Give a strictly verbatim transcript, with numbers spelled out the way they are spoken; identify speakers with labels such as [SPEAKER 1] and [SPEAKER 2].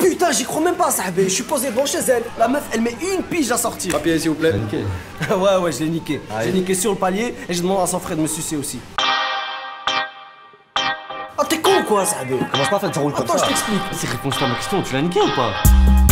[SPEAKER 1] Putain, j'y crois même pas, Sahabé. Je suis posé devant chez elle. La meuf, elle met une pige à sortir.
[SPEAKER 2] Papier, s'il vous plaît.
[SPEAKER 3] Niqué.
[SPEAKER 1] Ouais, ouais, je l'ai niqué. J'ai niqué sur le palier et je demande à son frère de me sucer aussi. Ah, t'es con ou quoi, Sahabé?
[SPEAKER 3] Commence pas à faire du rôle comme
[SPEAKER 1] Attends,
[SPEAKER 3] ça.
[SPEAKER 1] je t'explique.
[SPEAKER 3] Vas-y, réponds-toi à ma question, tu l'as niqué ou pas?